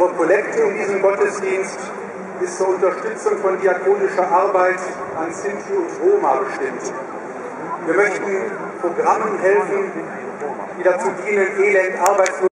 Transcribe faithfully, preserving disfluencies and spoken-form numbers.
Unsere Kollekte in diesem Gottesdienst ist zur Unterstützung von diakonischer Arbeit an Sinti und Roma bestimmt. Wir möchten Programmen helfen, die dazu dienen, Elend, Arbeitslosigkeit